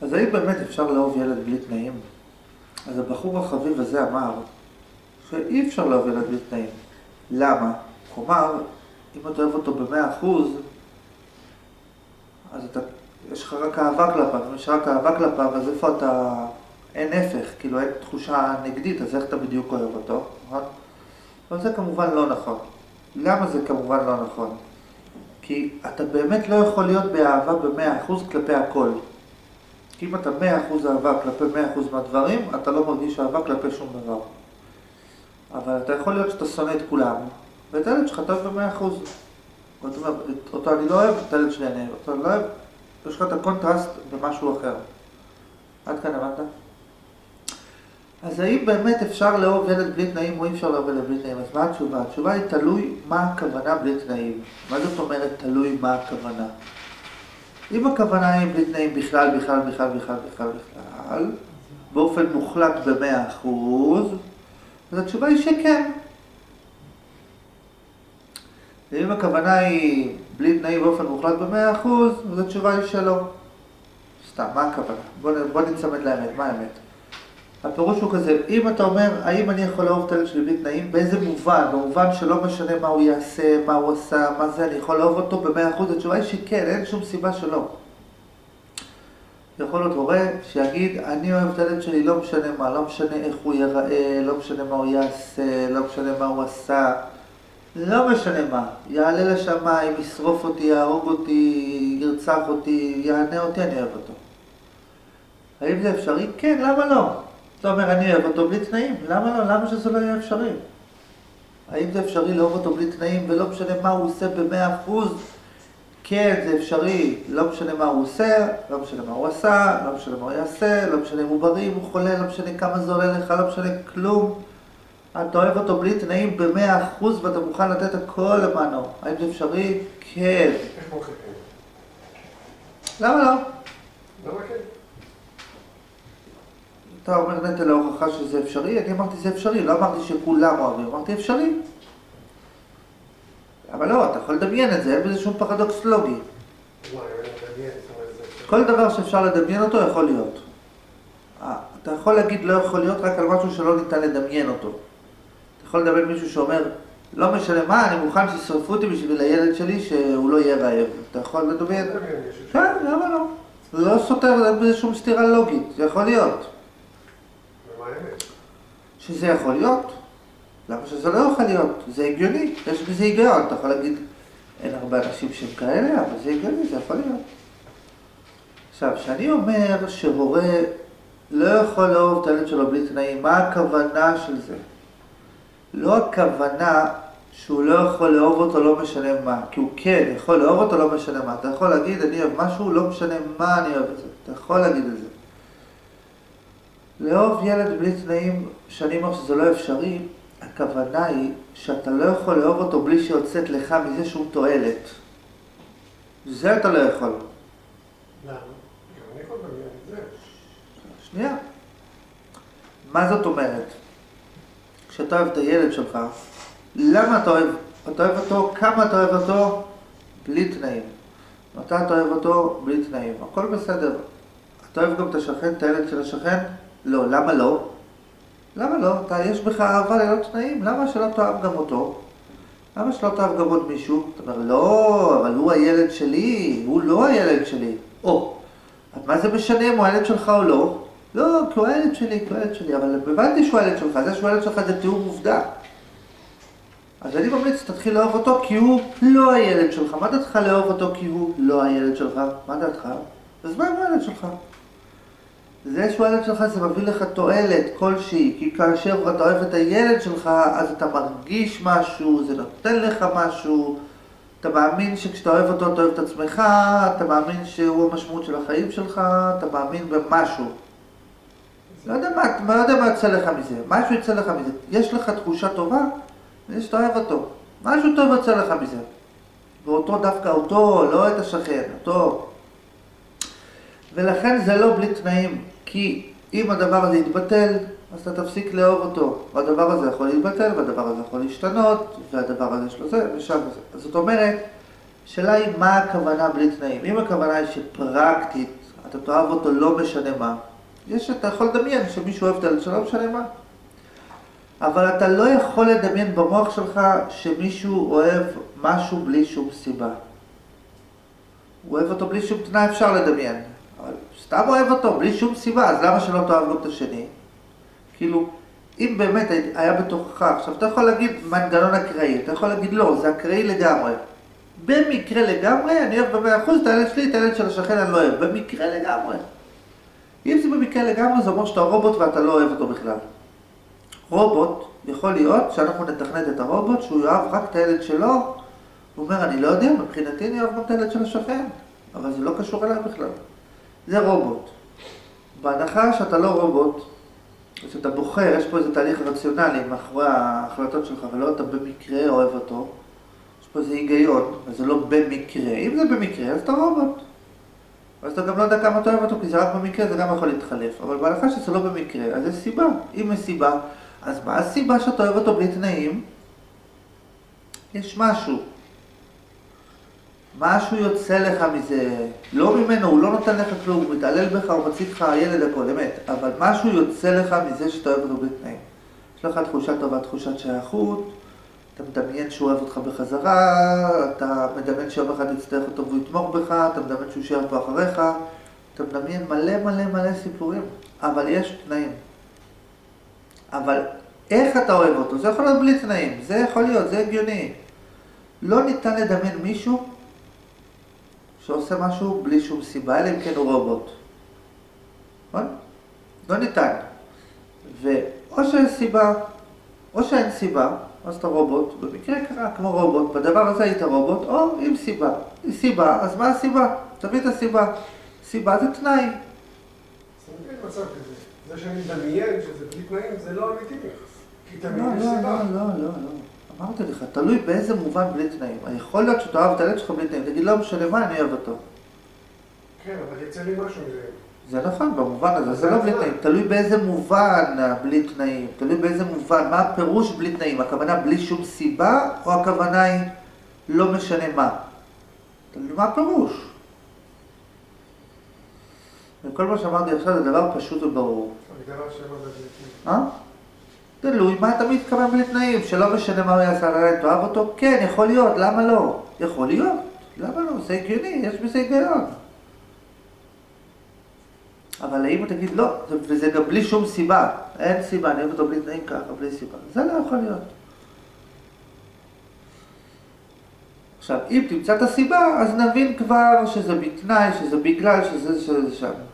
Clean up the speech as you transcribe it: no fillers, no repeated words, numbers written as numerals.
אז האם באמת אפשר לאהוב ילד בלי תנאים? אז הבחור החביב הזה אמר שאי אפשר לאהוב ילד בלי תנאים. למה? כלומר, אם אתה אוהב אותו ב100%, אז יש לך רק אהבה כלפיו. אם יש רק אהבה כלפיו, אז איפה אתה... אין הפך, כאילו אין תחושה נגדית, אז איך אתה בדיוק אוהב אותו, נכון? אבל זה כמובן לא נכון. למה זה כמובן לא נכון? כי אתה באמת לא יכול להיות באהבה ב100% כלפי הכל. כי אם אתה 100% אהבה כלפי 100% מהדברים, אתה לא מרגיש אהבה כלפי שום דבר. אבל אתה יכול להיות שאתה שונא את כולם, ואת הילד שלך אתה אוהב ב100%. זאת אומרת, אותו אני לא אוהב, את הילד שלי אני אוהב. אותו אני לא אוהב, יש לך את הקונטרסט במשהו אחר. עד כאן הבנת? אז האם באמת אפשר לאהוב ילד בלי תנאים או אי אפשר לאהוב ילד בלי תנאים? אז מה התשובה? התשובה היא תלוי מה הכוונה בלי תנאים. מה זאת אומרת תלוי מה הכוונה? אם הכוונה היא בלי תנאים בכלל, באופן מוחלט ב100%, אז התשובה היא שכן. ואם הכוונה היא בלי תנאים באופן מוחלט ב100%, אז התשובה היא שלא. סתם, מה הכוונה? בוא נצמד לאמת, מה האמת? הפירוש הוא כזה, אם אתה אומר, האם אני יכול לאהוב את הילד שלי בלי תנאים, באיזה מובן? במובן שלא משנה מה הוא יעשה, מה הוא עשה, מה זה, אני יכול לאהוב אותו ב100%, התשובה היא שכן, אין שום סיבה שלא. יכול להיות הורה שיגיד, אני אוהב את הילד שלי, לא משנה מה, לא משנה איך הוא ייראה, לא משנה מה הוא יעשה, לא משנה מה הוא עשה, לא משנה מה, יעלה לשמיים, ישרוף אותי, יהרוג אותי, ירצח אותי, יענה אותי, אני אוהב אותו. האם זה אפשרי? כן, למה לא? אתה אומר, אני אוהב אותו בלי תנאים, למה לא? למה שזה לא יהיה אפשרי? האם זה אפשרי לאהוב אותו בלי תנאים ולא משנה מה הוא עושה ב100%? כן, זה אפשרי, לא משנה מה הוא עושה, לא משנה מה הוא עשה, לא משנה מה הוא יעשה, לא משנה אם הוא בריא, אם הוא חולה, לא משנה כמה זה עולה לך, לא משנה כלום. אתה אוהב אותו בלי תנאים ב100% ואתה מוכן לתת הכל למענו. האם זה אפשרי? כן. איך מוכן? למה לא? למה כן? אתה אומר נטל להוכחה שזה אפשרי, אני אמרתי זה אפשרי, לא אמרתי שכולם אוהבים, אמרתי אפשרי. אבל לא, אתה יכול לדמיין את זה, אין בזה שום פרדוקס לוגי. כל דבר שאפשר לדמיין אותו יכול להיות. אתה יכול להגיד לא יכול להיות רק על משהו שלא ניתן לדמיין אותו. אתה יכול לדמיין מישהו שאומר, לא משנה מה, אני מוכן שישרפו אותי בשביל הילד שלי שהוא לא יהיה רעב. אתה יכול לדמיין? כן, למה לא? זה לא סותר, אין בזה שום סתירה לוגית, זה יכול להיות. ומה האמת? שזה יכול להיות. למה שזה לא יכול להיות? זה הגיוני, יש בזה היגיון. אתה יכול להגיד, אין הרבה אנשים שהם כאלה, אבל זה הגיוני, זה יכול להיות. עכשיו, כשאני אומר שהורה לא יכול לאהוב את הילד שלו בלי תנאים, מה הכוונה של זה? לא הכוונה שהוא לא יכול לאהוב אותו לא משנה מה, כי הוא כן יכול לאהוב אותו לא משנה מה. אתה יכול להגיד, אני אוהב משהו, לא משנה מה אני אוהב את זה. אתה יכול להגיד את זה. לאהוב ילד בלי תנאים, שאני אומר שזה לא אפשרי, הכוונה היא שאתה לא יכול לאהוב אותו בלי שיוצאת לך מזה שום תועלת. זה אתה לא יכול. למה? גם אני יכול לדמיין את זה. שנייה. מה זאת אומרת? כשאתה אוהב את הילד שלך, למה אתה אוהב? אתה אוהב אותו, כמה אתה אוהב אותו? בלי תנאים. מתי אתה אוהב אותו? בלי תנאים. הכל בסדר. אתה אוהב גם את השכן, את הילד של השכן? לא. למה לא? למה לא? יש בך אהבה ללא תנאים, למה שלא תאהב גם אותו? למה שלא תאהב גם עוד מישהו? אתה אומר, לא, אבל הוא הילד שלי, הוא לא הילד שלי. אז מה זה משנה אם הוא הילד שלך או לא? לא, כי הוא הילד שלי, אבל הבנתי שהוא הילד שלך, זה שהוא הילד שלך זה תיאור עובדה. אז אני ממליץ, תתחיל לאהוב אותו כי הוא לא הילד שלך. מה דעתך לאהוב אותו כי הוא לא הילד שלך? מה דעתך? אז מה עם הילד שלך? זה שהוא הילד שלך זה מביא לך תועלת כלשהי, כי כאשר אתה אוהב את הילד שלך, אז אתה מרגיש משהו, זה נותן לך משהו, אתה מאמין שכשאתה אוהב אותו, אתה אוהב את עצמך, אתה מאמין שהוא המשמעות של החיים שלך, אתה מאמין במשהו. לא יודע מה יצא לך מזה, משהו יצא לך מזה. יש לך תחושה טובה, יש שאתה אוהב אותו. משהו טוב יצא לך מזה. ואותו דווקא אותו, לא את השכן, אותו. ולכן זה לא בלי תנאים, כי אם הדבר הזה יתבטל, אז אתה תפסיק לאהוב אותו. והדבר הזה יכול להתבטל, והדבר הזה יכול להשתנות, והדבר הזה שלו זה, ושם זה. אז זאת אומרת, שאלה היא מה הכוונה בלי תנאים. אם הכוונה היא שפרקטית, אתה תאהב אותו לא משנה מה. אתה יכול לדמיין שמישהו אוהב את הילד שלו, לא משנה מה. אבל אתה לא יכול לדמיין במוח שלך שמישהו אוהב משהו בלי שום סיבה. הוא אוהב אותו בלי שום תנאי, אפשר לדמיין. אבל סתם אוהב אותו בלי שום סיבה, אז למה שלא תאהב גם את השני? כאילו, אם באמת היה בתוכך, עכשיו אתה יכול להגיד מנגנון אקראי, אתה יכול להגיד לא, זה אקראי לגמרי. במקרה לגמרי, אני אוהב ב100%, את הילד שלי, את הילד של השכן אני לא אוהב, במקרה לגמרי. אם זה במקרה לגמרי, זה אומר שאתה רובוט ואתה לא אוהב אותו בכלל. רובוט, יכול להיות שאנחנו נתכנת את הרובוט, שהוא יאהב רק את הילד שלו, הוא אומר, אני לא יודע, מבחינתי אני אוהב גם את הילד של השכן, אבל זה לא קשור אליי בכלל. זה רובוט. בהנחה שאתה לא רובוט, שאתה בוחר, יש פה איזה תהליך רציונלי מאחורי ההחלטות שלך, ולא אתה במקרה אוהב אותו, יש פה איזה היגיון, וזה לא במקרה. אם זה במקרה, אז אתה רובוט. אז אתה גם לא יודע כמה אתה אוהב אותו, כי זה רק במקרה, זה גם יכול להתחלף. אבל בהנחה שזה לא במקרה, אז יש סיבה. אם יש סיבה, אז מה הסיבה שאתה אוהב אותו בלי תנאים? יש משהו. משהו יוצא לך מזה, לא ממנו, הוא לא נותן לך כלום, הוא מתעלל בך, הוא מציג לך ילד הכל, אמת. אבל משהו יוצא לך מזה שאתה אוהב אותו בלי תנאים. יש לך תחושה טובה, תחושת שייכות, אתה מדמיין שהוא אוהב אותך בחזרה, אתה מדמיין שיום אחד יצטרך אותו והוא יתמוך בך, אתה מדמיין שהוא יישאר פה אחריך, אתה מדמיין מלא מלא מלא סיפורים, אבל יש תנאים. אבל איך אתה אוהב אותו? זה יכול להיות בלי תנאים, זה יכול להיות, זה הגיוני. לא ניתן לדמיין מישהו שעושה משהו בלי שום סיבה, אלא אם כן הוא רובוט. נכון? לא ניתן. ואו שיש סיבה, או שאין סיבה, אז אתה רובוט, במקרה קרה כמו רובוט, בדבר הזה היית רובוט, או עם סיבה. עם סיבה, אז מה הסיבה? תביא את הסיבה. סיבה זה תנאי. אז אין מצב כזה. זה שאני מדמיין שזה בלי תנאים, זה לא אמיתי. כי תמיד יש סיבה. לא. אמרתי לך, תלוי באיזה מובן בלי תנאים. יכול להיות שאתה אוהב את הילד שלך בלי תנאים, תגיד לא משנה מה, אני אוהב אותו. כן, אבל יצא לי משהו מזה. זה נכון, במובן הזה, זה לא בלי תנאים. תלוי באיזה מובן בלי תנאים, תלוי באיזה מובן, מה הפירוש בלי תנאים? הכוונה בלי שום סיבה, או הכוונה היא לא משנה מה? תלוי מה הפירוש. וכל מה שאמרתי עכשיו זה דבר פשוט וברור. הגדרה שלו זה בלי תנאים. תלוי מה אתה מתכוון בלי תנאים, שלא משנה מה הוא יעשה עליי, תאהב אותו? כן, יכול להיות, למה לא? יכול להיות, למה לא? זה הגיוני, יש בזה היגיון. אבל האם תגיד לא, וזה גם בלי שום סיבה, אין סיבה, אני אוהב אותו בלי תנאים ככה, בלי סיבה, זה לא יכול להיות. עכשיו, אם תמצא את הסיבה, אז נבין כבר שזה בתנאי, שזה בגלל, שזה שם.